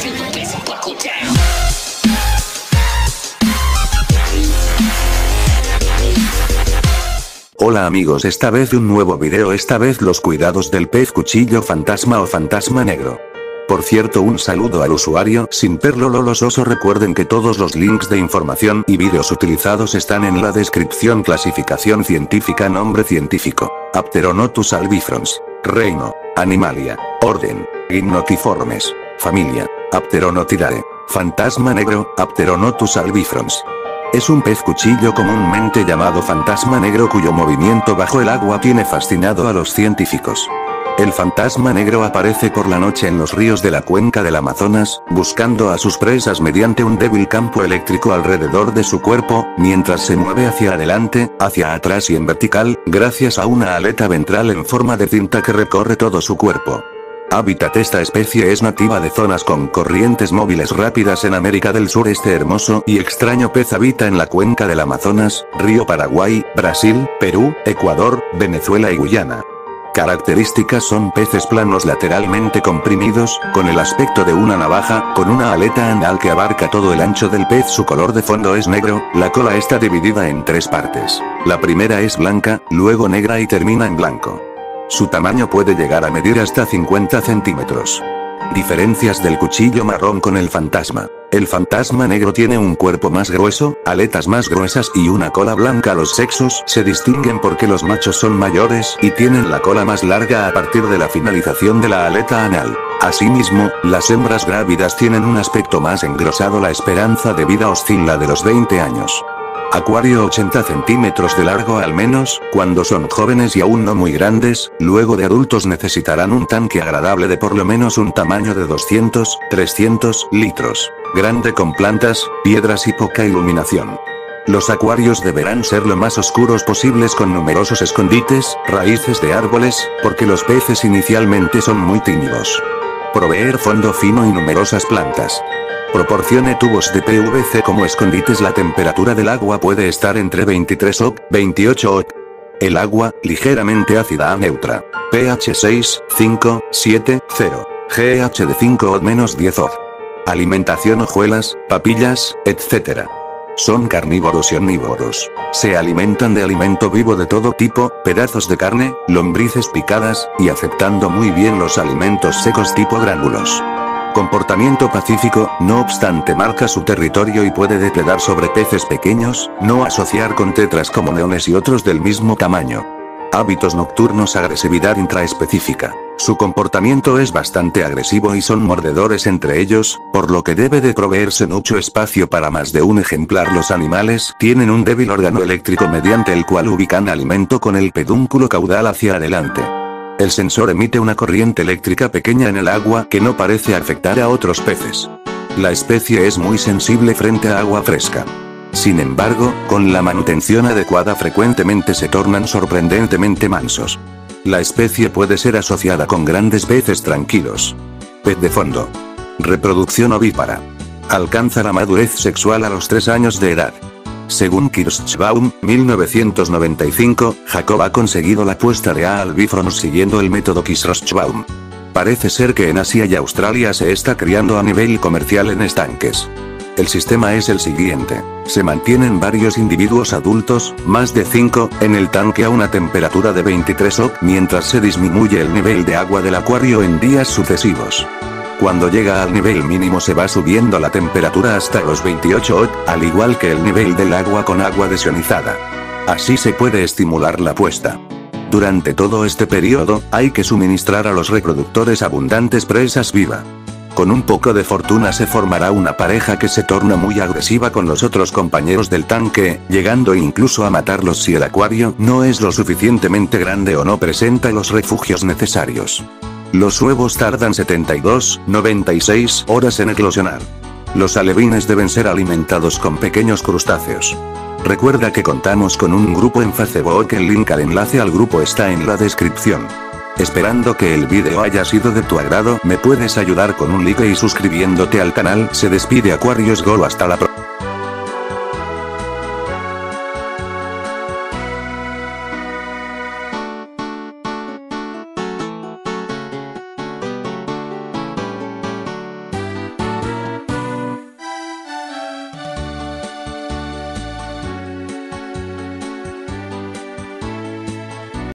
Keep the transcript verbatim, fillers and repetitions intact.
Hola amigos, esta vez un nuevo video, esta vez los cuidados del pez cuchillo fantasma o fantasma negro. Por cierto, un saludo al usuario sin perlo lolososo. Recuerden que todos los links de información y vídeos utilizados están en la descripción. Clasificación científica: nombre científico, Apteronotus albifrons. Reino: Animalia. Orden: Gymnotiformes. Familia: Apteronotidae. Fantasma negro: Apteronotus albifrons. Es un pez cuchillo comúnmente llamado fantasma negro cuyo movimiento bajo el agua tiene fascinado a los científicos. El fantasma negro aparece por la noche en los ríos de la cuenca del Amazonas, buscando a sus presas mediante un débil campo eléctrico alrededor de su cuerpo, mientras se mueve hacia adelante, hacia atrás y en vertical, gracias a una aleta ventral en forma de cinta que recorre todo su cuerpo. Hábitat: esta especie es nativa de zonas con corrientes móviles rápidas en América del Sur. Este hermoso y extraño pez habita en la cuenca del Amazonas, río Paraguay, Brasil, Perú, Ecuador, Venezuela y Guyana. Características: son peces planos lateralmente comprimidos, con el aspecto de una navaja, con una aleta anal que abarca todo el ancho del pez. Su color de fondo es negro, la cola está dividida en tres partes. La primera es blanca, luego negra y termina en blanco. Su tamaño puede llegar a medir hasta cincuenta centímetros. Diferencias del cuchillo marrón con el fantasma. El fantasma negro tiene un cuerpo más grueso, aletas más gruesas y una cola blanca. Los sexos se distinguen porque los machos son mayores y tienen la cola más larga a partir de la finalización de la aleta anal. Asimismo, las hembras grávidas tienen un aspecto más engrosado. La esperanza de vida oscila de los veinte años. Acuario: ochenta centímetros de largo al menos, cuando son jóvenes y aún no muy grandes. Luego de adultos necesitarán un tanque agradable de por lo menos un tamaño de doscientos a trescientos litros. Grande, con plantas, piedras y poca iluminación. Los acuarios deberán ser lo más oscuros posibles, con numerosos escondites, raíces de árboles, porque los peces inicialmente son muy tímidos. Proveer fondo fino y numerosas plantas. Proporcione tubos de P V C como escondites. La temperatura del agua puede estar entre veintitrés o veintiocho o. El agua, ligeramente ácida a neutra. pH seis, cinco, siete, cero. G H de cinco o menos diez o. Alimentación: hojuelas, papillas, etcétera. Son carnívoros y omnívoros. Se alimentan de alimento vivo de todo tipo, pedazos de carne, lombrices picadas, y aceptando muy bien los alimentos secos tipo gránulos. Comportamiento pacífico, no obstante marca su territorio y puede depredar sobre peces pequeños, no asociar con tetras como leones y otros del mismo tamaño. Hábitos nocturnos: agresividad intraespecífica. Su comportamiento es bastante agresivo y son mordedores entre ellos, por lo que debe de proveerse mucho espacio para más de un ejemplar. Los animales tienen un débil órgano eléctrico mediante el cual ubican alimento con el pedúnculo caudal hacia adelante. El sensor emite una corriente eléctrica pequeña en el agua que no parece afectar a otros peces. La especie es muy sensible frente a agua fresca. Sin embargo, con la manutención adecuada frecuentemente se tornan sorprendentemente mansos. La especie puede ser asociada con grandes peces tranquilos. Pez de fondo. Reproducción ovípara. Alcanza la madurez sexual a los tres años de edad. Según Kirschbaum, mil novecientos noventa y cinco, Jacob ha conseguido la puesta de A. albifrons siguiendo el método Kirschbaum. Parece ser que en Asia y Australia se está criando a nivel comercial en estanques. El sistema es el siguiente: se mantienen varios individuos adultos, más de cinco, en el tanque a una temperatura de veintitrés o, mientras se disminuye el nivel de agua del acuario en días sucesivos. Cuando llega al nivel mínimo se va subiendo la temperatura hasta los veintiocho o, al igual que el nivel del agua con agua desionizada. Así se puede estimular la puesta. Durante todo este periodo, hay que suministrar a los reproductores abundantes presas viva. Con un poco de fortuna se formará una pareja que se torna muy agresiva con los otros compañeros del tanque, llegando incluso a matarlos si el acuario no es lo suficientemente grande o no presenta los refugios necesarios. Los huevos tardan setenta y dos a noventa y seis horas en eclosionar. Los alevines deben ser alimentados con pequeños crustáceos. Recuerda que contamos con un grupo en Facebook, el link al enlace al grupo está en la descripción. Esperando que el vídeo haya sido de tu agrado, me puedes ayudar con un like y suscribiéndote al canal. Se despide Aquarius Go, hasta la próxima.